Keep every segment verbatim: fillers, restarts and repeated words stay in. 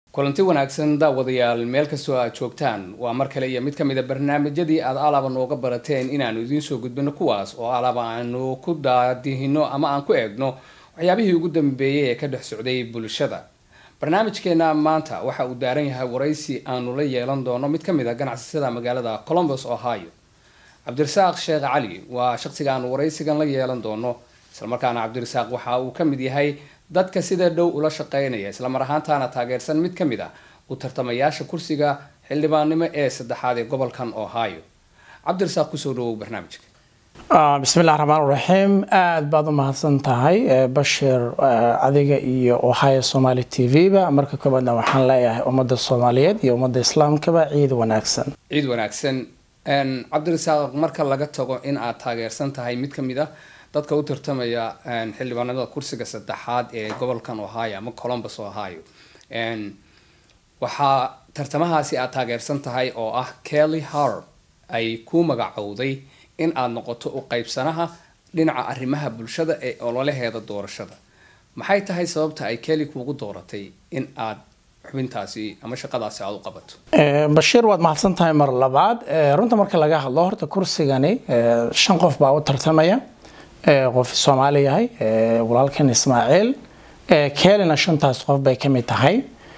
kulanti wanaagsan daawadayaal meel kastoo aad joogtaan waa mar kale iyo mid ka mid ah barnaamijyadii aad alaaba nooga barateen inaanu idiin soo gudbino kuwaas oo alaaba aanu ku daadihino ama aan ku eegno waxyaabihii ugu dambeeyay ee ka dhex socday bulshada. barnaamijkeena maanta waxa uu daaran yahay waraysi aanu la yeelan doono mid ka mid ah ganacsatada magaalada Columbus, Ohio. Cabdirasaaq Sheekh Cali waa shakhsiga aan waraysigan la yeelan doono, isla markaana Cabdirasaaq waxa uu ka mid yahay dadka sida dhow ula shaqeynaya isla mar ahaantaana taageersan mid ka mid ah u tartamayaasha kursiga xildhibaannimo ee saddexaad ee gobolkan Ohio. Cabdirasaaq ku soo dhawow barnaamijka. bismillaah raxmaan raxiim. aad baad u mahadsan tahay Bashir adiga iyo Ohio Somali T V ba. marka koobaadna waxaan leeyahay ummadda Soomaaliyeed iyo ummadda Islaamkaba ciid wanaagsan. ciid wanaagsan. een Cabdirasaaq, marka laga tago in aad taageersan tahay mid ka mid ah dadka u tartamaya xildhibaanada kursiga saddexaad ee gobolkan Ohio ama Columbus, Ohio, een waxa tartamahaasi aad taageersan tahay oo ah Kelly Harp ay ku magacowday in aad noqoto u qaybsanaha dhinaca arrimaha bulshada ee ololaheeda doorashada. maxay tahay sababta ay Kelly kuugu dooratay in aad xubintaasi ama shaqadaasi aad u qabato? ee Bashir, waad mahadsan tahay mar labaad. runta marka laga hadlo horta kursigani shan qof baa u tartamaya. qof Soomaali yahay walaalkan Ismaaciil. Kellyna shantaas qof bay ka mid tahay.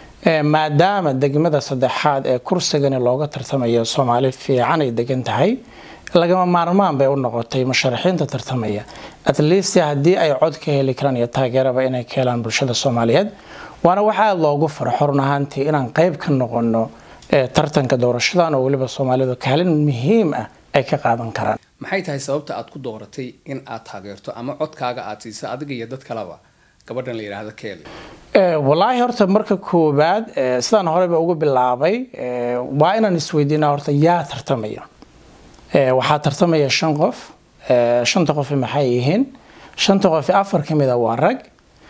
maadaama degmada saddexaad ee kursigani looga tartamayo Soomaali fiican ay degan tahay, lagama maarmaan bay u noqotay musharaxiinta tartamaya at least haddii ay cod ka heli karaan iyo taageeraba inay ka helaan bulshada Soomaaliyeed. waana waxa loogu farxo run ahaantii inaan qayb ka noqono tartanka doorashadan oo waliba Soomaalidu kaalin muhiim ah ay ka qaadan karaan. maxay tahay sababta aad ku dooratay in aad taageerto ama codkaaga aad siiso adiga iyo dad kaleba gabadhan la yiraahdo Kelly? ee wallahi horta marka koobaad sidaan horeba ugu bilaabay waa inaan isweydiinaa horta yaa tartamaya. ee waxa tartamaya shan qof. ee shanta qof maxay yihiin? shanta qof afar kamid ah waa rag.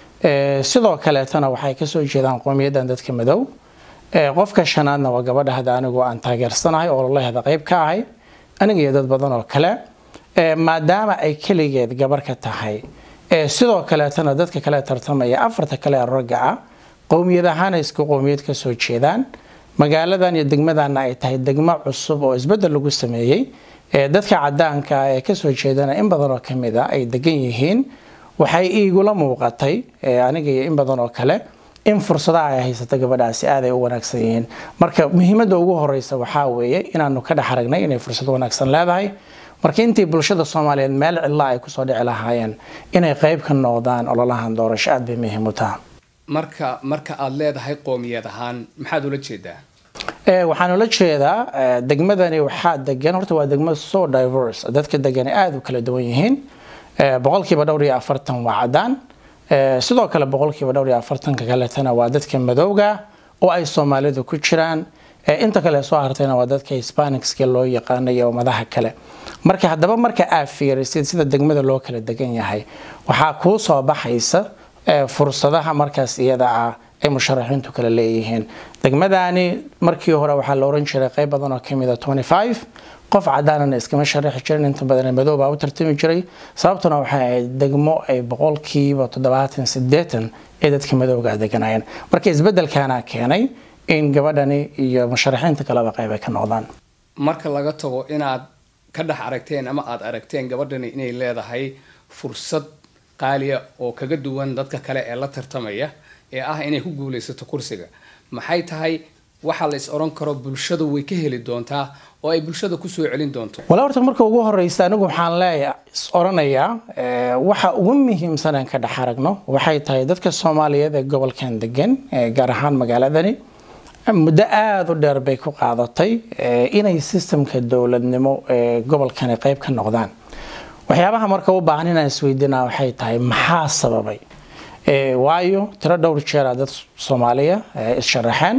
ee sidoo kale tana waxay ka soo jeedaan qowmiyadan dadka madow. ee qofka shanaadna waa gabadha hada anigu aan taageersanahay oo Allaahda qayb ka ahay aniga iyo dad badan oo kale. ee maadaama ay kaligeed gabar ka tahay, ee sidoo kale tana dadka kale tartamaya afarta kale ragga ah qowmiyadahan isku qowmiyad ka soo jeedaan. magaaladan iyo degmadan ay tahay degmo cusub oo isbedel lagu sameeyay. ee dadka cadaanka ee ka soo jeedana in badan oo kamid ah ay degan yihiin. waxay iigula muuqatay ee aniga iyo in badan oo kale in fursadaha ay haysato gabadhaasi aad ay u wanaagsan yihiin. marka muhiimadda ugu horeysa waxa weeye inaanu ka dhaxaragnay inay fursad wanaagsan leedahay. marka intii bulshada Soomaaliyeed meel cilla ay ku soo dhici lahaayeen inay qayb ka noqdaan ololahan doorasho aad bay muhiim u tahay. marka marka aad leedahay qowmiyad ahaan maxaad ula jeedaa? ee waxaan ula jeedaa degmadani waxa degan horta waa degmo so diverse, dadka degan aad u kala duwan yihiin. ee boqolkiiba dhowr iyo afartan waa cadaan. ee sidoo kale boqolkiiba dhowr iyo afartan ka kale tana waa dadka madowga oo ay Soomaalidu ku jiraan. ee inta kale soo hartayna waa dadka Hispanics-ka loo yaqaanayo madaxa kale. marka haddaba marka aad fiirisid sida degmada loo kala degan yahay waxa ku soo baxaysa fursadaha markaas iyada ah ay musharaxiintu kala leeyihiin. degmadani markii hore waxa la oran jiray qayb badan oo kamid ah twenty-five qof cadaanana iskama sharaxi jirin, inta badan madow baa u tartami jiray. sababtuna waxay ahayd degmo ay boqolkiiba toddobaatan siddeetan ee dadka madowga deganayeen. marka isbedelkaana keenay in gabadhani iyo musharaxiinta kaleba qayb ay ka noqdaan. marka laga tago inaad ka dhex aragteen ama aad aragteen gabadhani inay leedahay fursad qaaliya oo kaga duwan dadka kale ee la tartamaya ee ah inay ku guuleysato kursiga, maxay tahay waxa la is oran karo bulshadu way ka heli doontaa oo ay bulshada ku soo celin doonto? wala horta marka ugu horeysa anigu waxaan leeyahay is oranayaa ee waxa ugu muhiimsan aan ka dhex aragno waxay tahay dadka Soomaaliyeed ee gobolkan degan ee gaar ahaan magaaladani muddo aad u dheer bay ku qaadatay inay systemka dawladnimo ee gobolkan qayb ka noqdaan. waxyaabaha marka u baahan inaan isweydiinaa waxay tahay maxaa sababay. ee waayo tiro dhowr jeer dad Soomaaliya is sharaxeen.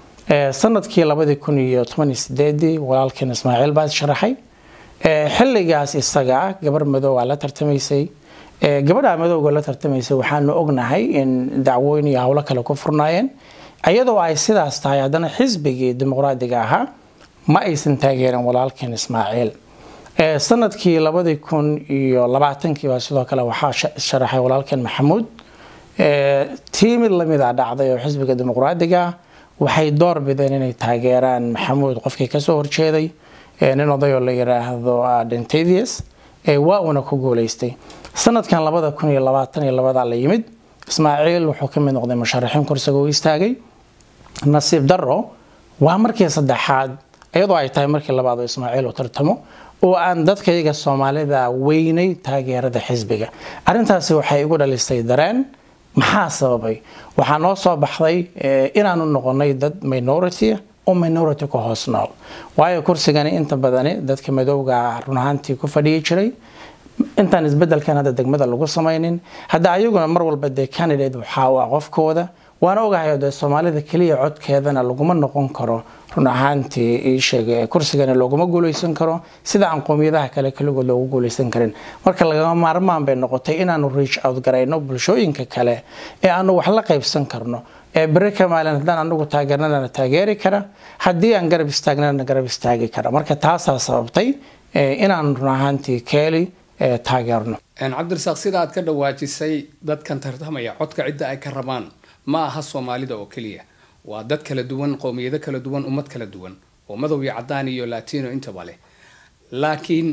ee sanadkii laba kun iyo toban iyo sideed walaalkan Ismaaciil baa is sharaxay. ee xilligaas isaga gabar madow la tartamaysay. ee gabadha madowga la tartamaysay waxaanu ognahay in dacwooyin iyo hawlo kale ku furnaayeen. ayadoo ay sidaas tahay haddana xisbigii dimuqraadiga ahaa ma aysan taageerin walaalkan Ismaaciil. ee sanadkii laba kun iyo labaatan baa sidoo kale waxa sharaxay walaalkan Maxamuud. ee tiimid lamid ah dhacday oo xisbiga dimuqraadiga waxay door bideen inay taageeraan maxamuud qofkii kasoo horjeeday nin odayoo la yiraahdo Dentavious ee waa una ku guuleystay sanadkan labada kun iyo labaatan iyo laba la yimid Ismaaciil wuxuu ka mid noqday musharaxiin kursiga u istaagay nasiib darro waa markii saddexaad iyadoo ay tahay markii labaad oo Ismaaciil uu tartamo oo aan dadkayga Soomaalida weynay taageerada xisbiga arintaasi waxay igu dhalisay dareen maxaa sababay waxaa noo soo baxday inaanu noqonay dad minority oo minority ku hoos nool waayo kursigani inta badan dadka madowga run ahaantii ku fadhiyi jiray intaan isbedelkan hadda degmada lagu sameeynin hadda ayaguna mar walba de candidate waxa uu qofkooda waana ogahay oo Soomaalida kaliya codkeedana laguma noqon karo run ahaantii ii sheegay kursigana laguma guuleysan karo sida aan qoomiyadaha kale kaligood loogu guuleysan karin marka laga maarmaan bay noqotay inaanu reach out garayno bulshooyinka kale ee aanu wax la qaybsan karno ee baraka maalan hadaan anagu taageernana taageeri kara hadii aan garab istaagnana garab istaagi kara marka taas sababtay inaan run ahaantii Kelly taageerno aan Cabdirasaaq sida aad ka dhawaajisay dadkan tartamaya codka cidda ay ka rabaan ma aha Soomaalida oo kaliya waa dad kala duwan qoomiyado kala duwan ummad kala duwan oo madow iyo cadaan iyo latino inta bale laakiin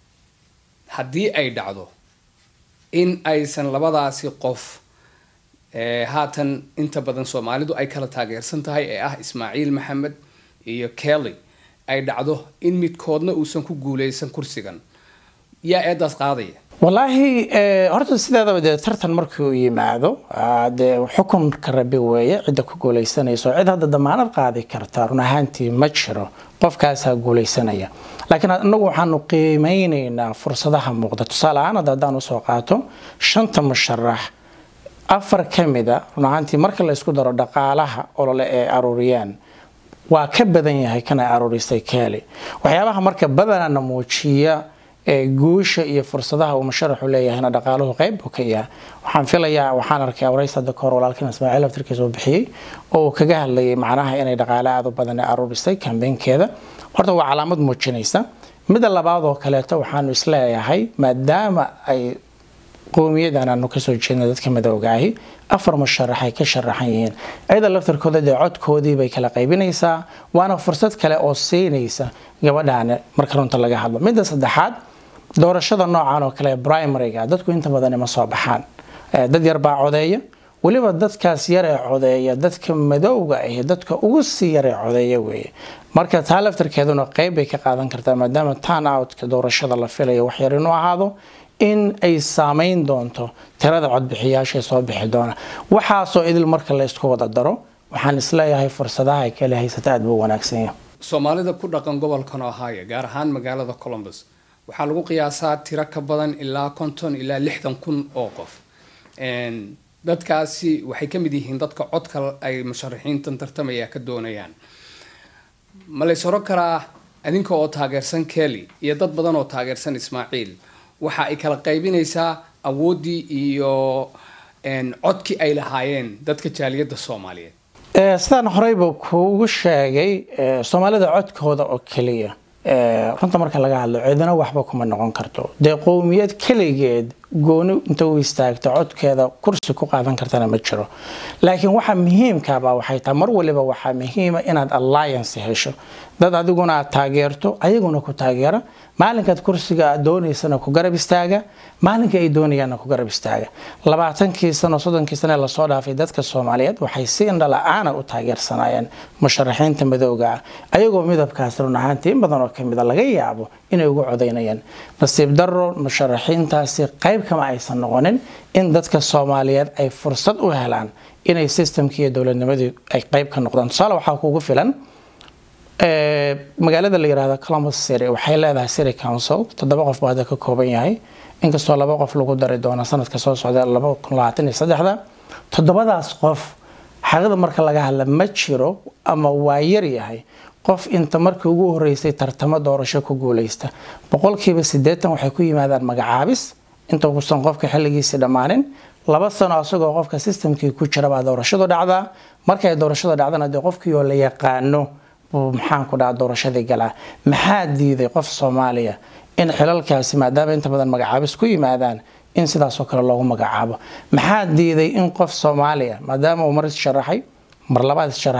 hadii ay dhacdo in aysan labadaasi qof ee haatan inta badan Soomaalidu ay kala taageersan tahay ee ah Ismaaciil Maxamed iyo Kelly ay dhacdo in midkoodna uusan ku guuleysan kursigan yaa eedaas qaadaya wallahi horta sidaadaba de tartan markii uu yimaado de xukun ka rabi weeye cid ku guuleysanayso cid hadda damaanad qaadi karta run ahaantii ma jiro qofkaas guuleysanaya laakiin anagu waxaanu qiimeynaynaa fursadaha muuqda tusaale ahaan hadaan u soo qaato shanta musharax afar kamida run ahaantii marka la isku daro dhaqaalaha olole ee aruuriyaan waa ka badan yahay kana aruurisay Kelly waxyaabaha marka badanana muujiya guusha iyo fursadaha uu musharaxu leeyahay dhaqaaluhu qayb ka yahay waxaan filayaa waxaan arkay waraysiga kor walaalkii Ismaaciil aftirkiisa uu bixiyay oo kaga hadlayay macnaha inay dhaqaalaha badan aruurisay campaign-keeda horta waa calaamad muujinaysa mid labaad oo kale waxaan isleeyahay maadaama ay qoomiyadana aanu ka soo jeednay dadka madowga ah afar musharax ay ka sharaxan yihiin ayda laftirkooda de codkoodii bay kala qaybinaysaa waana fursad kale oo siinaysa gabadhaan marka runta laga hadlo midda saddexaad doorashada noocan oo kale primary-ga dadku inta badan ma soo baxaan dad yar baa codeeya waliba dadkaas yar ee codeeya dadka madowga ah dadka ugu sii yar ee codeeya weeye marka taa laftirkeeduna qayb bay ka qaadan kartaa maadaama turn out-ka doorashada la filayo wax yar inuu ahaado in ay saameyn doonto tirada codbixiyaasha soo bixi doona waxaasoo idil marka la isku wada daro waxaan isleeyahay fursadaha ay kala haysata aad buu wanaagsan yahay Soomaalida ku dhaqan gobolkan Ohio gaar ahaan magaalada Columbus waxaa lagu qiyaasaa tiro ka badan ilaa konton ilaa lixdan kun oo qof een dadkaasi waxay ka mid yihiin dadka codka ay musharaxiintan tartamaya ka doonayaan ma la soo karaa adinka oo taageersan Kelly iyo dad badan oo taageersan Ismaaciil waxa ay kala qaybinaysaa awoodii iyo een codki ay lahaayeen dadka jaaliyada Soomaaliyeed ee sidaan horeyba kuugu sheegay Soomaalida codkooda oo kaliya ee runta marka laga hadlo cidina waxba kuma noqon karto de qoomiyad kaligeed gooni inta uu istaagto codkeeda kursi ku qaadan kartana ma jiro laakiin waxa muhiimka ah waxay tahay mar waliba waxa muhiim ah inaad alliance hesho dad adiguna taageerto ayaguna ku taageera maalinka kursiga doonaysana ku garab istaaga maalinka ay doonayaan ku garab istaaga labaatankii sano soddonkii sano la soo dhaafay dadka Soomaaliyeed waxay si indhala aan u taageersanayeen musharaxiinta madowga ayagoo midabkaas run ahaantii badan oo kamid laga yaabo inay ugu codeynayaan nasiib darro musharaxiintaasi qayb kama aysan noqonin in dadka Soomaaliyeed ay fursad u helaan inay systemkii dawladnimadii ay qayb ka noqdaan tusaale waxa kuugu filan ee magaalada la yiraahdo Columbus City waxay leedahay city council toddoba qof baad ka kooban yahay inkastoo laba qof lagu daray doona sanadka soo socda laba kun labaatan iyo saddex toddobadaas qof xaqada marka laga hadla ma jiro ama waa yar yahay qof inta markii ugu horeysay tartamo doorasho ku guuleysta boqolkiiba siddeetan waxay ku yimaadaan magacaabis inta uu san qofka xilligiisa dhamaanin laba sano asagoo qofka systemkii ku jira baa doorashadu dhacdaa markay doorashadu dhacdana de qofkii oo la yaqaano maxaan ku dhaca doorashadii galaa maxaa diiday qof Soomaaliya in xilalkaasi maadaama inta badan magacaabis ku yimaadaan in sidaas oo kale loogu magacaabo maxaa diiday in qof Soomaaliya maadaama uu mar sharaxay mar labaad sharaxay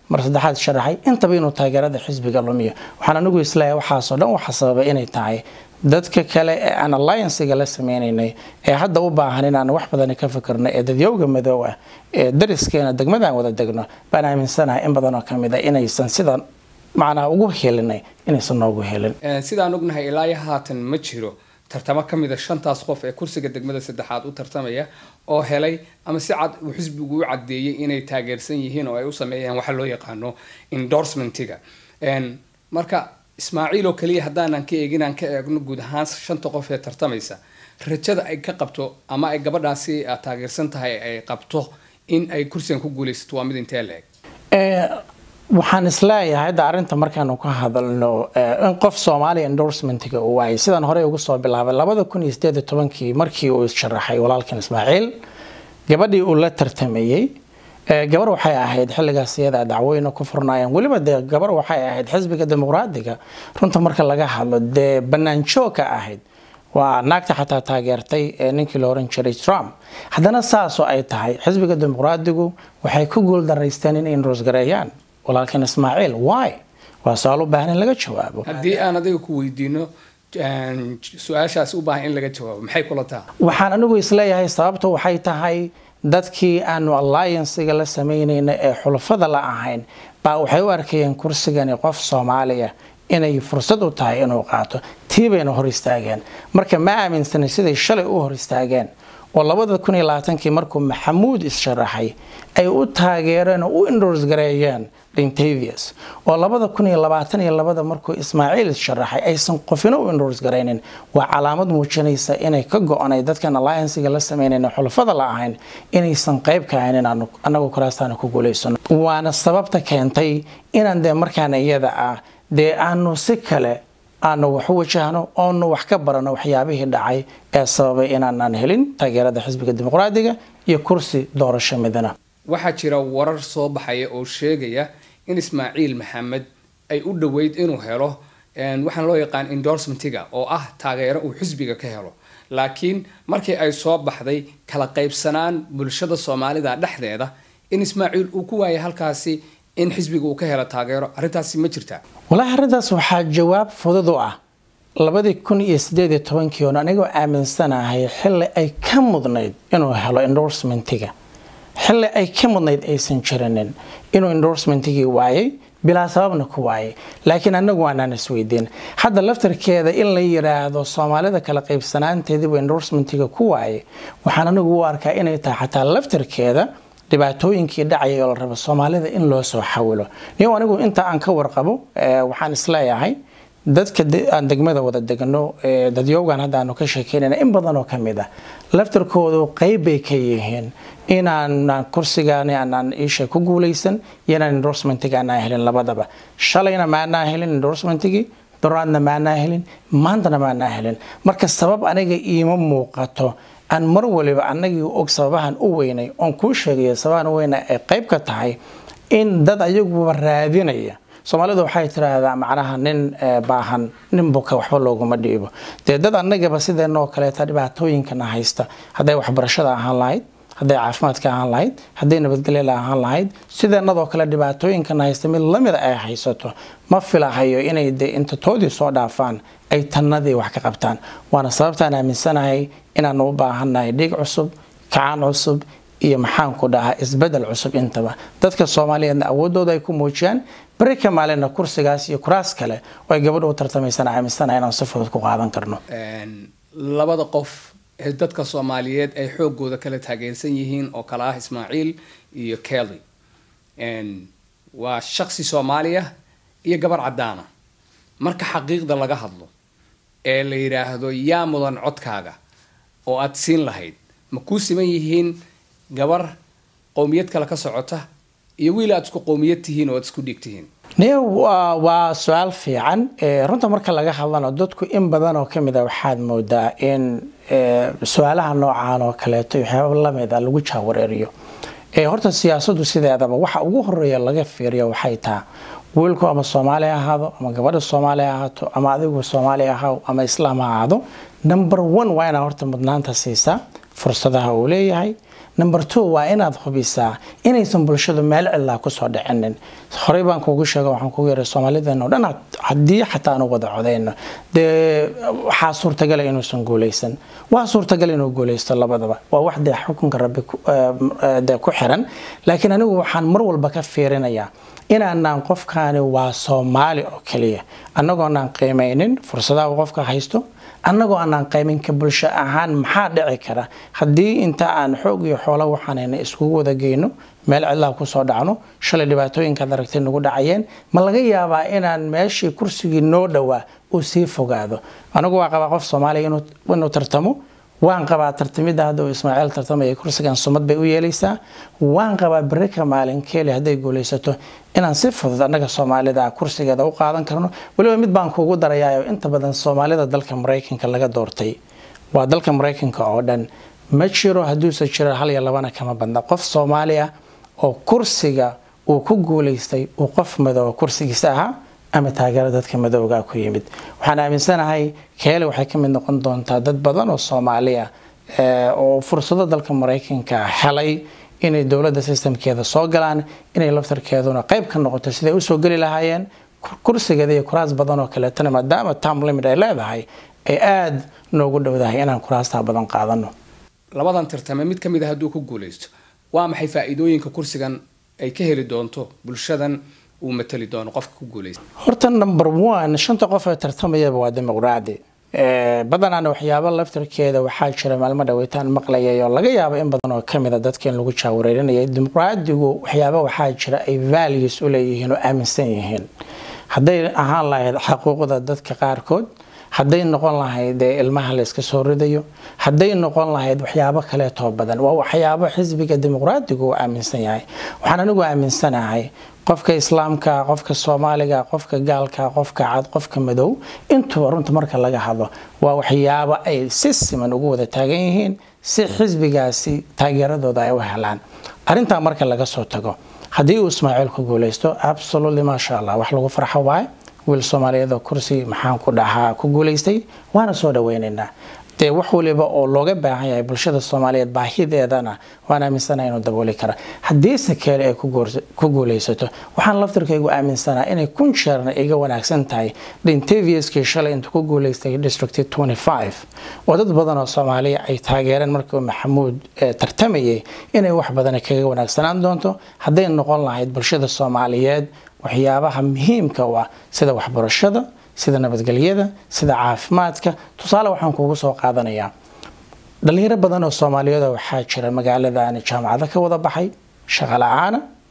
mar saddexaad sharaxay intaba inuu taageerada xisbiga lumiyo waxaan anigu islaahay waxaasoo dhan waxa sababa inay tahay dadka kale ee aan alliance-ga la sameynaynay ee hadda u baahan inaan wax badan ka fikirno ee dadyowga madow ah ee dariskeena degmadaan wada degno baan aaminsanahay in badan oo ka mid ah inaysan sidan macnaha ugu helinay inaysan noogu helin sidaan ognahay ilaa haatan ma jiro tartamo ka mid ah shantaas qof ee kursiga degmada saddexaad u tartamaya oo helay ama si cad uu xisbigu u cadeeyay inay taageersan yihiin oo ay u sameeyaan waxa loo yaqaano endorsement-iga marka Ismaaciil oo kaliya hadaan ka eegin aan ka eegno guud ahaan shanta qof ee tartamaysa rajada ay ka qabto ama ay gabadhaasi taageersan tahay ay qabto in ay kursigan ku guuleysato waa mid intee leeg ee waxaan islaayahay hadda arinta markaan ka hadalno in qof Soomaali endorsement-iga uu waayay sidaan hore ugu soo bilaabay laba kun iyo siddeed iyo toban-kii markii uu sharaxay walaalkan Ismaaciil gabadhii uu la tartamayay gabar waxay ahayd xilligaas iyada dacwooyin ku furnaayeen waliba de gabar waxay ahayd xisbiga dimuqraadiga runta marka laga hadlo de banaanjooka ahayd waa naagta xataa taageertay ninkii la oran jiray Trump haddana saasoo ay tahay xisbiga dimuqraadigu waxay ku guul daraysteen inay roosgareeyaan walaalkan Ismaaciil why waa su'aal u baahan in laga jawaabo haddii aan adiga ku weydiino su'aashaas u baahan in laga jawaabo maxay kula tahay waxaan anigu isleeyahay sababtu waxay tahay dadkii aanu alliance-ga la sameynayna ee xulafada la ahayn baa waxay u arkayeen kursigani qof Soomaaliya inay fursad u tahay inuu qaato tiibayna hor istaageen marka ma aaminsan siday shalay u hor istaageen oo laba kun iyo labaatan-kii markuu Maxamuud is-sharaxay ay u taageereen oo u endorse gareeyeen Dentavious oo laba kun iyo labaatan iyo laba markuu Ismaaciil is-sharaxay aysan qofina u endorse gareynin waa calaamad muujinaysa inay ka go'anay dadkan alliance-ga la sameynayna xulafada la ahayn inaysan qayb ka ahayn inaanu anagu kuraastaan ku guuleysano waana sababta keentay inaan de markaan iyada ah de aanu si kale aanu wax wajahno oo wax ka barano waxyaabihii dhacay ee sababay inaan helin taageerada xisbiga dimuqraadiga iyo kursi doorasho midna waxa jira warar soo baxaya oo sheegaya in Ismaaciil Maxamed ay u dhaweyd inuu helo een waxaan loo yaqaan endorsement-iga oo ah taageero uu xisbiga ka helo laakiin markii ay soo baxday kala qaybsanaan bulshada Soomaalida dhexdeeda in Ismaaciil uu ku waayay halkaasi in xisbiga uu ka helo taageero arintaasi ma jirtaa walahi arintaas waxa jawaab fudud ah laba kun iyo siddeed iyo toban-kii oo aniga aaminsanahay xilli ay ka mudnayd inuu helo endorsement-iga xilli ay ka mudnayd aysan jirinin inuu endorsement-igi waayay bilaa sababna ku waayay laakiin anagu waanaan isweydiin hadda laftarkeeda in la yiraahdo Soomaalida kala qaybsanaanteedii buu endorsement-iga ku waayay waxaan anagu u arkaa inay tahay xataa laftarkeeda dhibaatooyinkii dhacay oo la rabo Soomaalida in loo soo xawilo niyo anigu inta aan ka warqabo waxaan isleeyahay dadka aan degmada wada degno dadyowgan hadda aanu ka sheekeynayna in badan oo kamid ah laftarkoodu qayb bay ka yihiin inaan kursigaani aan isha ku guuleysan inaan endorsement-iga aan helin labadaba shalayna ma aan helin endorsement-igi doraadna ma aan helin maantana ma aan helin marka sabab aniga iima muuqato aan mar waliba anagii og sababahan u weynay on ku sheegay sababan weyna ay qayb ka tahay in dad ayagu raadinaya Soomaalidu waxay tiraahdaa macnaha nin baahan nin buka waxba looguma dhiibo dee dad anagaba sideenoo kale ta dhibaatooyinkana haysta haday waxbarashada ahaan lahayd haday caafimaadka ahaan lahayd haday nabadgelyo ahaan lahayd sideenadoo kale dhibaatooyinkana haysta mid lamid ay haysato ma filahayo inay de inta toodii soo dhaafaan ay tanadii wax ka qabtaan waana sababtaan aaminsanahay inaan u baahanahay dhig cusub kacaan cusub iyo maxaan ku dhahaa isbedel cusub intaba dadka Soomaaliyeed awoodooda ay ku muujiyaan barka maalina kursigaas iyo kuraas kale oo ay gabadhu u tartamaysan aaminsanahay inaan si fudud ku qaadan karno een labada qof ee dadka Soomaaliyeed ay xoogooda kala taageersan yihiin oo kala ah Ismaaciil iyo Kelly een waa shakhsi Soomaaliya iyo gabar cadaana marka xaqiiqda laga hadlo ee la yiraahdo yaa mudan codkaaga oo aad siin lahayd ma ku siman yihiin gabar qowmiyad kala ka socota iyo wiil aad isku qowmiyad tihiin oo aad isku dhigtihiin niyo waa su'aal fiican ee runta marka laga hadlano dadku in badan oo kamid ah waxaad moodaa in su'aalaha noocan oo kale ay waxyaabo la mid ah lagu jaawareeriyo ee horta siyaasaddu sideedaba waxa ugu horeeya laga fiiriyo waxay tahay wiilku ama Soomaali ahaado ama gabadha Soomaali ahaato ama adigu Soomaali ahaaw ama Islaam ahaado number one waa inaad horta mudnaanta siisaa fursadaha uu leeyahay number two waa inaad hubisaa inaysan bulshadu meel cidlaa kusoo dhicinin horey baan kuugu sheega waxaan kugu yaray Soomaalidan oo dhan haddii xataa aan wada codeyno dee waxaa suurtagal ah inuusan guuleysan waa suurtagal inuu guuleysto labadaba waa wax dee xukunka rabbi dee ku xiran laakiin anigu waxaan mar walba ka fiirinayaa inaan qofkaani waa Soomaali oo kaliya annagoo aan qiimeynin fursadaha qofka haysto annagoo aan qiimin ka bulsho ahaan maxaa dhici kara haddii inta aan xoog iyo xoolo waxaanayna isku wada geeyno meel cidla ku soo dhacno shalay dhibaatooyinka daragtay nagu dhacayeen ma laga yaabaa inaan meeshii kursigii noo dhawaa uu sii fogaado anigu waa qaba qof Soomaali inuu inuu tartamo waan qabaa tartamida hadda Ismaaciil tartamay kursigan sumad bay u yeelaysaa waan qabaa baraka maalin kale haday guuleysato inaan si fudud anaga Soomaalida kursigeeda u qaadan karno waliba mid baan kuugu darayaayo inta badan Soomaalida dalka Mareykanka laga doortay waa dalka Mareykanka oo dhan ma jiro haduu sa jiro hal iyo labana kama badna qof Soomaali ah oo kursiga uu ku guuleystay oo qof madow kursigiisa ahaa ama taageero dadka madowga ku yimid waxaan aaminsanahay kale waxay ka mid noqon doontaa dad badan oo Soomaali ah oo fursado dalka Mareykanka helay inay dawladda systemkeeda soo galaan inay laftarkeeduna qayb ka noqoto sida ay u soo gali lahaayeen kursigeeda iyo kuraas badan oo kale tan maadaama term limit ay leedahay ay aad noogu dhowdahay inaan kuraasta badan qaadano labadan tartame mid kamid ah haduu ku guuleysto waa maxay faa'iidooyinka kursigan ay ka heli doonto bulshadan uu matali doono qofka ku guuleysta horta number one shanta qof ee tartamaya waa dimuqraadi ee badanana waxyaabo laftarkeeda waxaa jira maalmo dhaweytaan maqlayay oo laga yaabo in badan oo kamid ah dadkeen lagu jaawareerinayay dimuqraadigu waxyaabo waxaa jira ay values u leeyihiin oo aaminsan yihiin haday ahaan lahayd xuquuqda dadka qaarkood haday noqon lahayd ilmaha la iska soo ridayo haday noqon lahayd waxyaabo kale oo badan waa waxyaabo xisbiga dimuqraadigu aaminsan yahay waxaan anigu aaminsanahay qofka islaamka qofka Soomaaliga qofka gaalka qofka cad qofka madow inta runta marka laga hadlo waa waxyaabo ay si siman ugu wada taagan yihiin si xisbigaasi taageeradooda ay u helaan arinta marka laga soo tago hadii uu Ismaaciil ku guuleysto absolutely ma sha Allah wax lagu farxo waay wiil Soomaaliyeed kursi maxaan ku dhahaa ku guuleystay waana soo dhaweynaynaa de wax waliba oo looga baahan yahay bulshada Soomaaliyeed baahideedana waana aaminsanaa inuu dabooli kara hadii si kale ay ku guuleysato waxaan laftirkaygu aaminsanaa inay kun jeerna iga wanaagsan tahay Dhintaviouskii shalay inta ku guuleystay district twenty-five oo dad badan oo Soomaali ay taageereen markii Maxamuud tartamayay inay wax badan kaga wanaagsanaan doonto haday noqon lahayd bulshada Soomaaliyeed waxyaabaha muhiimka ah sida waxbarashada sida nabadgelyada sida caafimaadka tusaale waxaan kuugu soo qaadanayaa dhalinyaro badan oo Soomaaliyeed waxaa jira magaalada jaamacada ka wada baxay shaqo la'aan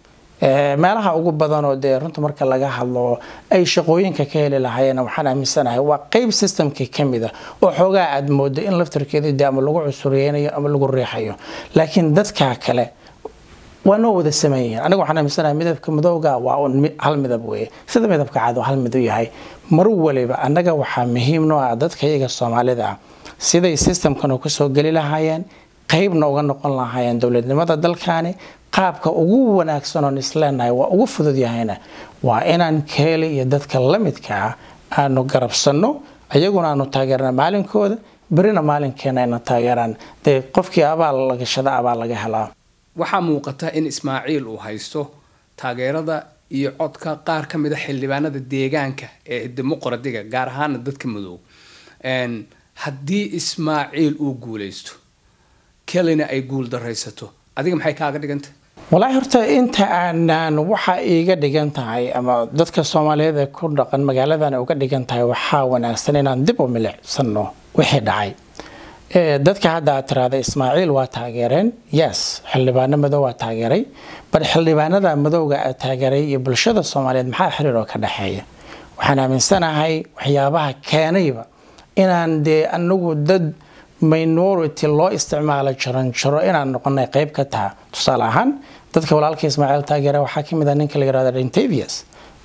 ee meelaha ugu badan oo de runta marka laga hadlo ay shaqooyinka ka heli lahaayeen waxaan aaminsanahay waa qayb systemka kamida oo xoogaa aad moodo in laftarkeeda ama lagu cusuriyeenayo ama lagu riixayo laakiin dadka kale waana wada sameeyeen anigu waxaan aaminsanahay midabka madowga waa hal midab weey sida midabka cad hal mid u yahay mar waliba anaga waxa muhiim noo ah dadka iyaga Soomaalida sida systemkan oo ka soo gali lahaayeen qaybna uga noqon lahaayeen dawladnimada dalkaani qaabka ugu wanaagsan oo isleenahay waa ugu fudud yahayna waa inaan kale iyo dadka la midka ah aanu garabsano ayaguna aanu taageerna maalinkooda barina maalinkeena ayna taageeraan de qofkii abaal laga shada abaal laga helaa waxa muuqata in Ismaaciil uu haysto taageerada iyo codka qaar kamid ah xildhibaanada deegaanka ee dimuqraadiga gaar ahaan dadka madow een hadii Ismaaciil uu guuleysto kalena ay guul dareysato adiga maxay kaaga dhigantay والله horta inta aan waxa iiga dhigan tahay ama dadka Soomaaliyeed ee ku dhaqan magaaladan uga dhigan tahay waxa wanaagsan inaan dib u milicsano wixii dhacay ee dadka hadda tirada Ismaaciil waa taageereen yes xildhibaanada madow waa taageeray bar xildhibaanada madowga ee taageeray iyo bulshada Soomaaliyeed maxaa xiriir oo ka dhaxeeya waxaan aaminsanahay waxyaabaha keenayba inaan de anagu dad minority loo isticmaalo jiran jiro inaan noqonay qayb ka tahay tusaale ahaan dadka walaalka Ismaaciil taageeray waxa kamid ah ninka la yiraahdo Dhintavious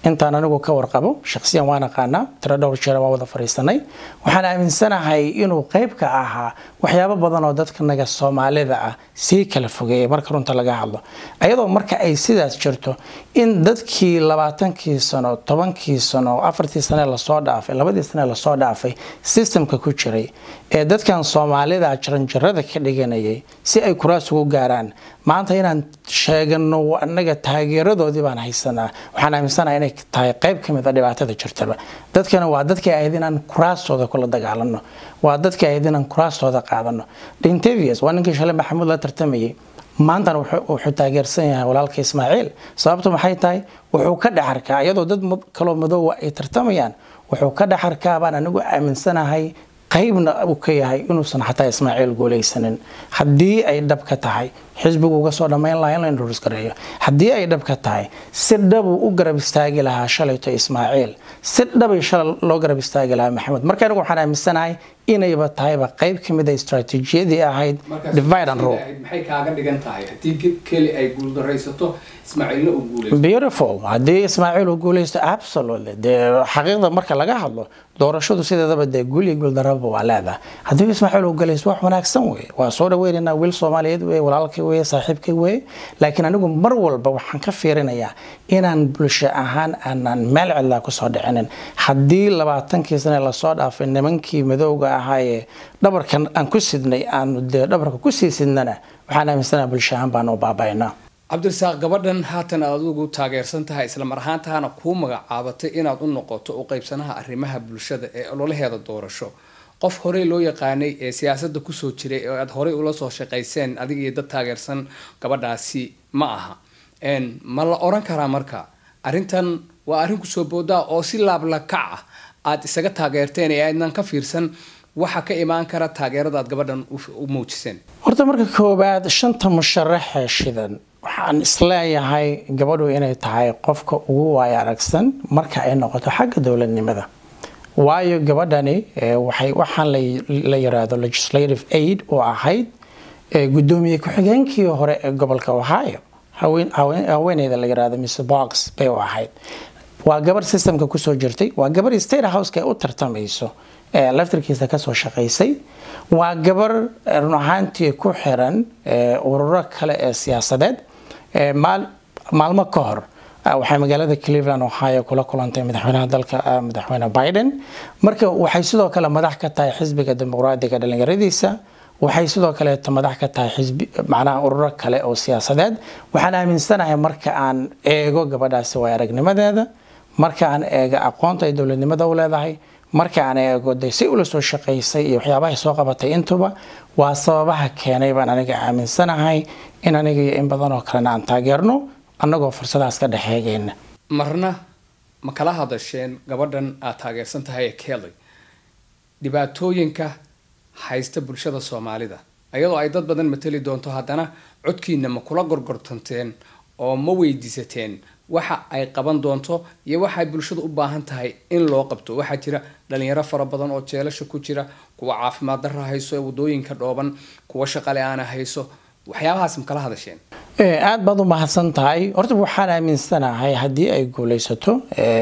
intaan anigu ka warqabo shakhsiyan waan aqaanaa tiro dhowr jeer waa wada fariisanay waxaan aaminsanahay inuu qayb ka ahaa waxyaabo badan oo dadka naga Soomaalida ah si kala fogeeyay marka runta laga hadlo ayadoo marka ay sidaas jirto in dadkii labaatankii sano tobankii sano afartii sano la soo dhaafay labadii sano la soo dhaafay systemka ku jiray ee dadkan Soomaalida jaranjarada ka dhiganayay si ay kuraas ugu gaaraan maanta inaan sheegano anaga taageeradoodii baan haysanaa waxaan aaminsanahay inay tahay qayb kamid ah dhibaatada jirtaba dadkana waa dadkii ay inaan kuraastooda kula dagaalano waa dadkii ay inaan kuraastooda qaadano Dintavious waa ninkii shalay Maxamuud la tartamayay maanta wuxuu taageersan yahay walaalka Ismaaciil sababtu maxay tahay wuxuu ka dhaxarkaa iyadoo dad kala madow ay tartamayaan wuxuu ka dhaxarkaa baan anigu aaminsanahay qaybna uu ka yahay inuusan xataa Ismaaciil guuleysanin hadii ay dhab ka tahay xisbigu uga soo dhameyn lahaa in la indhoos gareeyo hadii ay dhab ka tahay si dhab u garab istaagi lahaa shalayto Ismaaciil si dhab ay shal loo garab istaagi lahaa Maxamed marka anigu waxaan aaminsanahay inayba tahayba qayb kamid ah istaraatiijiyadii ahayd divide and rule maxay kaaga dhigan tahay hadii keli ay guul dareysato Ismaaciilna uu guuleysto beautiful hadii Ismaaciil uu guuleysto absolutely de xaqiiqda marka laga hadlo doorashadu sideedaba de guul iyo guul daraba waa leedahay hadii Ismaaciil uu guuleysto wax wanaagsan weey waa soo dhaweynaa wiil Soomaaliyeed weey walaalkii weey saaxiibkii weey laakiin anigu mar walba waxaan ka fiirinayaa inaan bulsho ahaan aanan meel cid ku soo dhicinin hadii labaatankii sano la soo dhaafay nimankii madowga ahaaye dhabarkan aan ku sidnay aan dhabarka ku siisidnana waxaan aaminsanahay bulsho ahaan baan u baabaynaa Cabdirasaaq gabadhan haatan aad ugu taageersan tahay isla mar ahaantaana ku magacaabatay inaad u noqoto u qaybsanaha arrimaha bulshada ee ololaheeda doorasho qof hore loo yaqaanay ee siyaasadda ku soo jiray oo aad hore ula soo shaqeyseen adiga iyo dad taageersan gabadhaasi ma aha een ma la oran karaa marka arintan waa arrin ku soo boodaa oo si laab la kac ah aad isaga taageerteen ee aadnan ka fiirsan waxa ka imaan kara taageerada aad gabadhan u muujiseen horta marka koobaad shanta musharax shidan waxaan isleeyahay gabadhu inay tahay qofka ugu waaya aragsan marka ay noqoto xagga dawladnimada waayo gabadhani waxay waxaan la yiraahdo legislative aid oo ahayd gudoomiye ku-xigeenkii hore ee gobolka Ohio haween haweeneyda la yiraahdo Miss Box bay ahayd waa gabar systemka ku soo jirtay waa gabar state house ka u tartamayso ee laftirkiisa ka soo shaqeysay waa gabar run ahaantii ku xiran ururo kale ee siyaasadeed maal maalmo ka hor waxay magaalada Cleveland Ohio kula kulantay madaxweynaha dalka madaxweyne Biden marka waxay sidoo kale madax ka tahay xisbiga dimuqraadiga dhalinyaradiisa waxay sidoo kale madax ka tahay xisbi macnaha ururo kale oo siyaasadeed waxaan aaminsanahay marka aan eego gabadhaasi way aragnimadeeda marka aan eego aqoonta ay dawladnimada u leedahay marka aan eego si ula soo shaqeysay iyo waxyaabaha soo qabatay intuba waa sababaha keenay baan aniga aaminsanahay in aniga iyo in badan oo kale aan taageerno annagoo fursadaas ka dhaxeegayna marna ma kala hadasheen gabadhan aad taageersan tahay ee Kelly dhibaatooyinka haysta bulshada Soomaalida ayadoo ay dad badan matali doonto haddana codkiina ma kula gorgortanteen oo ma weydiisateen waxa ay qaban doonto iyo waxa ay bulshada u baahan tahay in loo qabto waxa jira dhalinyaro fara badan oo jeelasho ku jira kuwa caafimaad darro hayso ee wadooyinka dhooban kuwa shaqo la'aan hayso waxyaabahaas ma kala hadasheen ee aad baad u mahadsan tahay horta waxaan aaminsanahay hadii ay guuleysato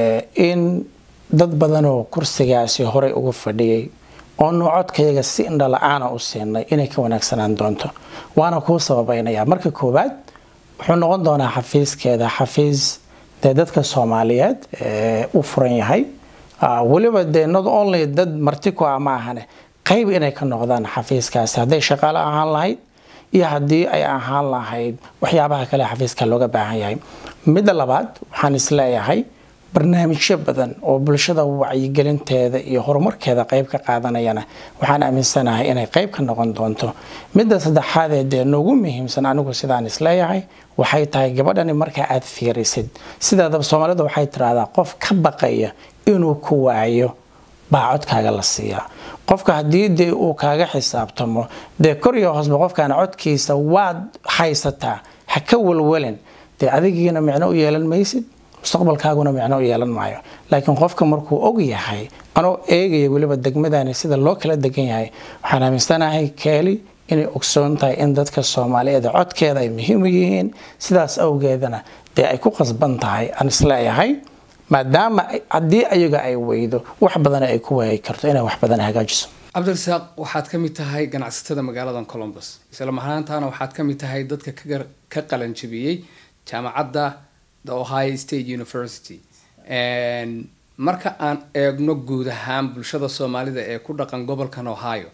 in dad badan oo kursigaasi hore ugu fadhiyay oo codkayga si indhala'aan u siinay inay ka wanaagsanaan doonto waana ku sababaynaya marka koobaad wuxuu noqon doonaa xafiiskeeda xafiis dadka Soomaaliyeed ee u furan yahay waliba de not only dad martiko ama ahane qayb inay ka noqdaan xafiiskaas haday shaqaale ahaan lahayd iyo hadii ay ahaan lahayd waxyaabaha kale xafiiska looga baahan yahay mid labaad waxaan isleeyahay barnaamijyo badan oo bulshada wacyigelinteeda iyo horumarkeeda qayb ka qaadanayana waxaan aaminsanahay inay qayb ka noqon doonto midda saddexaad ee noogu muhiimsan anigu sidaan isleeyahay waxay tahay gabadhani marka aad fiirisid sidaadaba Soomaalida waxay tiraahdaa qof ka baqaya inuu ku waayo baa codkaaga la siiyaa qofka hadii de uu kaaga xisaabtamo de koriyo hoosba qofkaan codkiisa waad haysataa ha ka walwalin de adigiina macno u yeelan maysid mustaqbalkaaguna macno u yeelan maayo laakiin qofka markuu og yahay anoo eegaya waliba degmadani sida loo kala degan yahay waxaan aaminsanahay Kelly inay ogsoon tahay in dadka Soomaaliyeed codkeeda ay muhiim u yihiin sidaas awgeedana de ay ku qasban tahay aan isleeyahay maadaama haddii ayaga ay weydo wax badan ay ku waayay karto inay wax badan hagaajiso. cabdirasaaq waxaad ka mid tahay ganacsatada magaalada Columbus isla marhaantaana waxaad ka mid tahay dadka ka qalan jabiyay jaamacadda The Ohio State University and marka aan eegno guud ahaan bulshada Soomaalida ee ku dhaqan gobolkan Ohio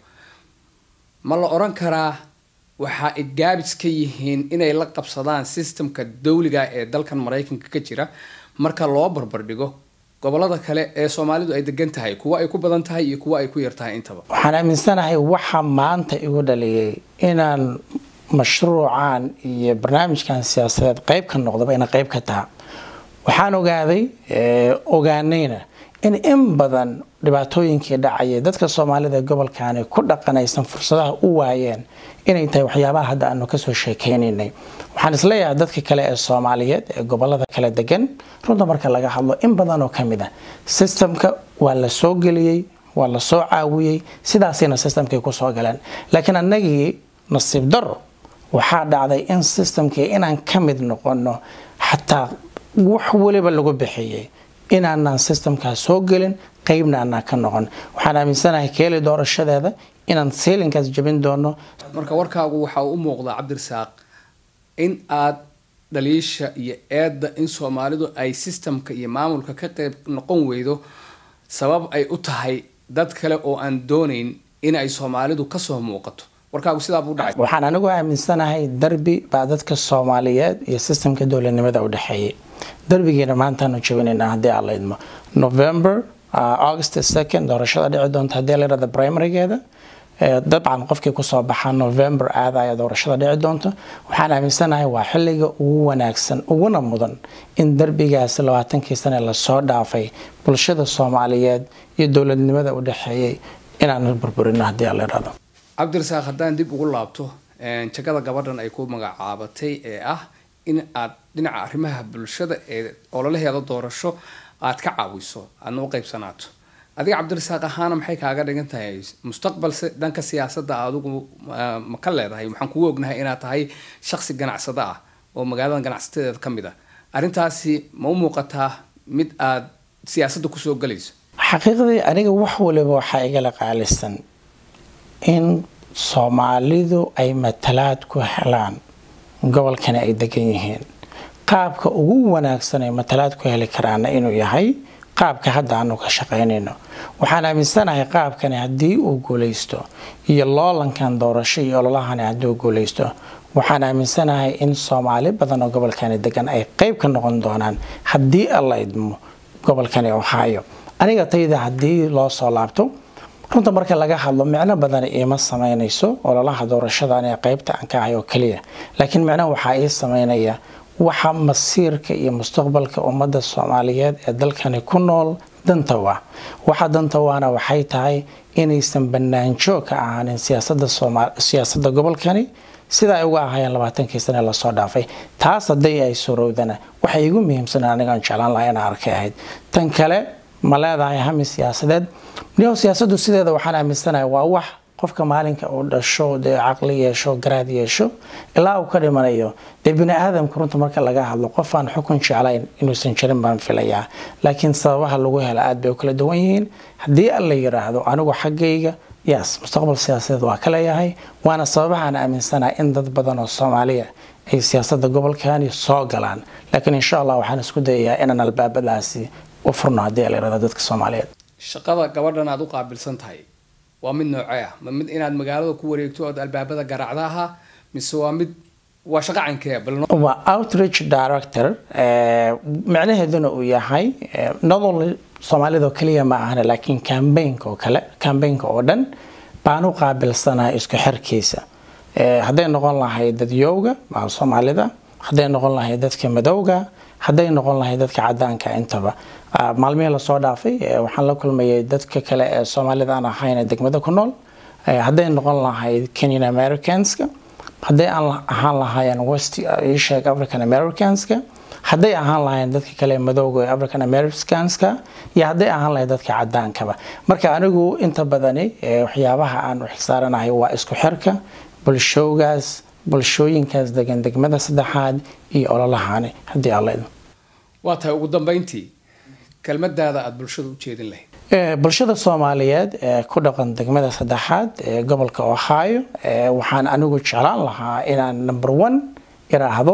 ma la oran karaa waxa ay gaabis ka yihiin inay la qabsadaan systemka dawliga ee dalkan Mareykanka ka jira marka loo barbar dhigo gobolada kale ee Soomaalidu ay degan tahay kuwa ay ku badan tahay iyo kuwa ay ku yar tahay intaba. waxaan aaminsanahay waxa maanta igu dhaliyay inaan mashruucan iyo barnaamijkan siyaasadeed qayb ka noqdo inaan qayb ka tahay waxaan ogaaday ogaanayna in in badan dhibaatooyinkii dhacay dadka Soomaalida gobolkan ku dhaqanaysan fursadaha u waayeen inay tahay waxyaabaha hadda aanu ka soo sheekeynay. waxaan isleeyahay dadka kale ee Soomaaliyeed ee gobolada kala degan runta marka laga hadlo in badan oo kamid ah systemka waa la soo galiyay waa la soo caawiyay sidaasina systemkay ku soo galeen laakiin annagii nasiib daro waxaa dhacday in systemkii inaan kamid noqono xataa wax waliba lagu bixiyay inaan systemka soo galin qaybna aan ka noqon. waxaan aaminsanahay keeli doorashadeeda inaan seelinkaas jabin doono. marka warkaagu waxa uu u muuqdaa cabdirasaaq in aad dhaliisha iyo eedda in Soomaalidu ay systemka iyo maamulka ka qayb noqon weydo sabab ay u tahay dad kale oo aan doonayn in ay Soomaalidu ka soo muuqato. warkaagu sidaa buu dhacay. waxaan anigu aaminsanahay darbi baa dadka Soomaaliyeed iyo systemka dawladnimada u dhaxeeyay. darbigeena maanta aanu jabinaynaa haddii aan la idmo November uh, August second doorashada dhici doonta haddii la yiraahdo primarygeeda dabcan qofkii ku soo baxa November aadaya doorashada dhici doonta. waxaan aaminsanahay waa xilliga ugu wanaagsan uguna mudan in darbigaas labaatankii sano la soo dhaafay bulshada Soomaaliyeed iyo dawladnimada u dhaxeeyay inaan burburino haddii aan la yiraahdo. cabdirasaaq haddaan dib ugu laabto jagada gabadhan ay ku magacaabatay ee ah in aad dhinaca arrimaha bulshada ee ololaheeda doorasho aad ka caawiso aadna u qaybsanaato adiga cabdirasaaq ahaana maxay kaaga dhigan tahay mustaqbal dhanka siyaasadda adigu ma ka leedahay waxaan kugu ognahay inaad tahay shakhsi ganacsade ah oo magaalada ganacsateeda ka mid ah arrintaasi ma u muuqataa mid aad siyaasadda ku soo galayso? xaqiiqdii aniga wax waliba waxa igala qaalisan in Soomaalidu ay matalaad ku helaan gobolkan ay degan yihiin. qaabka ugu wanaagsan ee matalaad ku heli karaan inuu yahay qaabka hadda aanu ka shaqeynayno. waxaan aaminsanahay qaabkani haddii uu guuleysto iyo loolankan doorasho iyo ololahan haddii uu guuleysto waxaan aaminsanahay in Soomaali badan oo gobolkan degan ay qayb ka noqon doonaan haddii alla idmo gobolkan Ohio. aniga tayda haddii loo soo laabto runta marka laga hadlo micno badan ima sameynayso ololaha doorashada ee qaybta aan ka hayo kaliya laakiin micno waxa ay sameynaya waxa masiirka iyo mustaqbalka ummadda Soomaaliyeed ee dalkani ku nool danta waa waxa danta waana waxay tahay inaysan banaanjo ka ahayn siyaasadda Soomaal siyaasadda gobolkani sida ay uga ahaayeen labaatankii sano la soo dhaafay. taas haday ay suurowdana waxa igu muhiimsan aniga aan jeclaan lahaa inaan arkay ahayd tan kale ma leedahay hami siyaasadeed. niyo siyaasaddu sideeda waxaan aaminsanahay waa wax qofka maalinka uu dhasho de aqli yeesho garaad yeesho ilaa uu ka dhimanayo de bini aadamku runta marka laga hadlo qof aan xukun jeclayn inuu san jirin baan filayaa laakiin sababaha lagu helo aad bay kala duwan yihiin. haddii alla yiraahdo anigu xaggayga yes mustaqbal siyaasadeed waa kala yahay waana sababaha aan aaminsanahay in dad badan oo Soomaaliya ay siyaasadda gobolkan soo galaan laakiin insha Allah waxaan isku dayayaa inaan albaabadaasi u furno haddii la yiraahdo dadka Soomaaliyeed. shaqada gabadhan aad u qaabilsan tahay waa mid noocee ah ma mid inaad magaalada ku wareegto oo albaabada garaacdaha mise waa mid waa shaqo cankee bal waa outreach director ee macnaheeduna uu yahay not only Soomaalida kaliya ma ahna laakiin campaign oo kale campaign oo dhan baan u qaabilsanahay isku xirkiisa ee haday noqon lahayd dad yowga ma Soomaalida haday noqon lahayd dadka madowga haday noqon lahayd dadka cadaanka intaba maalmihii la soo dhaafay waxaan la kulmayay dadka kale ee Soomaalida aan ahayn degmada ku nool haday noqon lahayd Kenyan Americans haday aan ahaan lahaayeen West Asian African Americans haday ahaan lahaayeen dadka kale madowga ee African Americans iyo haday ahaan lahayd dadka cadaanka marka anigu inta badani waxyaabaha aan u xisaaranahay waa isku xirka bulshoogaas bulshooyinkaas degan degmada saddexaad iyo ololahaani haddii alla idmo. waa tahay ugu dambeyntii kelmadaada aad bulshada u jeedin lahayd bulshada Soomaaliyeed ee ku dhaqan degmada saddexaad ee gobolka Ohio waxaan anigu jeclaan lahaa inaan number one iraahdo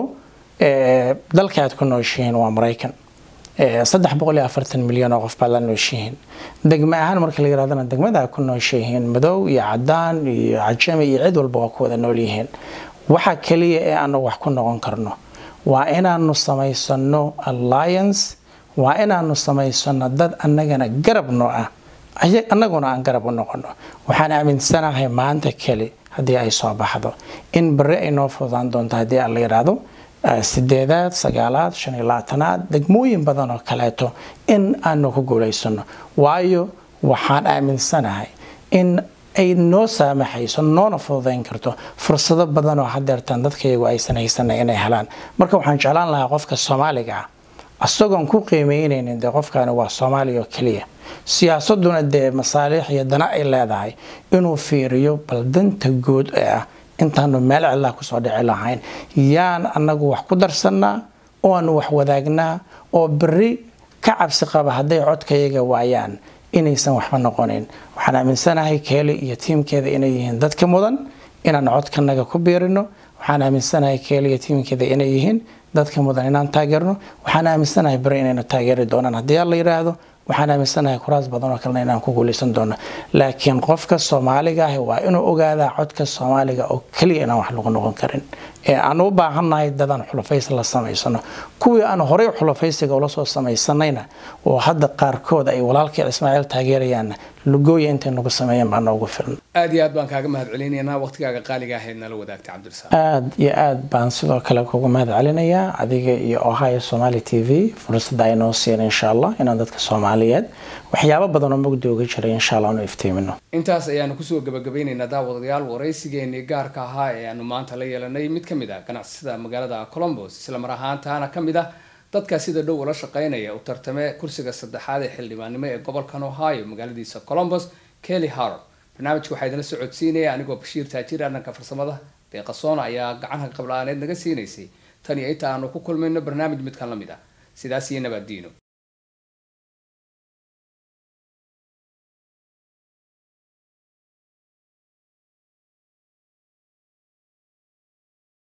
dalka aad ku nooshiin waa Mareykan saddex boqol iyo afartan milyan oo qof baa la nooshiin degmo ahaan marka la yiraahdo degmada ku nooshiin madow iyo cadaan iyo cajami iyo cid walba ku wada nool yihiin waxa kaliya ee aan wax ku noqon karno waa inaanu samaysano alliance waa inaanu samaysano dad annagana garab noo ah annaguna aan garab u noqono waxaan aaminsanahay maanta kali hadii ay soo baxdo in bari ay noo fududaan doonto hadii aan la yiraahdo sideedaad sagaalaad shan iyo labaatanaad degmooyin badan oo kaleeto in aanu ku guuleysano waayo waxaan aaminsanahay in ay noo saamaxayso noona fududeyn karto fursado badan oo hadeertan dadkaygu aysan haysanay inay helaan marka waxaan jeclaan lahaa qofka Soomaaliga ah asagoon ku qiimeynaynin de qofkaani waa Soomaali oo kaliya siyaasaduna de masaalix iyo dana ay leedahay inuu fiiriyo baldanta guud ee ah intaanu meel cilaa ku soo dhici lahayn yaan anagu wax ku darsanaa oo aanu wax wadaagnaa oo bari ka cabsi qaba haday codkayaga waayaan inaysan waxba noqonin waxaan aaminsanahay Kelly iyo teamkeeda inay yihiin dadka mudan inaan codkanaga ku beerino waxaan aaminsanahay Kelly iyo teamkeeda inay yihiin dadka mudan inaan taageerno waxaan aaminsanahay bari inayna taageeri doonaan hadii la yiraahdo waxaan aaminsanahay kuraas badan oo kale inaan ku guuleysan doono laakiin qofka Soomaaliga ah waa inuu ogaado codka Soomaaliga oo kaliya inaan wax lagu noqon karin ee aan u baahanahay dadan xulufaysi la sameysano kuwii aan horey xulufaysiga ula soo sameysanayna oo hadda qaarkood ay walaalkii Ismaaciil taageerayaan lugooyo inta nagu sameeyeen baan ugu filan aad iyo aad baan kaaga mahadcelinaynaa waqtigaaga qaaliga ah ee nala wadaagtay Cabdirasaaq aad iyo aad baan sidoo kale kugu mahadcelinayaa adiga iyo Ohio Somali T V fursada ay noo siiyeen insha Allah inaan dadka Soomaaliyeed waxyaabo badan oo mugdi uga jiray insha Allah inuu iftiimino intaas ayaanu ku soo gabagabaynaynaa daawadayaal waraysigeennii gaarka ahaa ee aanu maanta la yeelanay mid kamid ah ganacsiyada magaalada Columbus isla mar ahaantaana kamid ah dadka sida dhow ula shaqeynaya u tartame kursiga saddexaad ee xildhibaannimo ee gobolka Ohio magaaladiisa Columbus Kelly Harp barnaamijku waxa idin soo codsiinaya anigoo Bashiir Taajir anaka farsamada deeqasoona ayaa gacan qablaaneed naga siinaysay tan iyo inta aanu ku kulmayno barnaamij mid kan lamid ah sidaas iyo nabadiino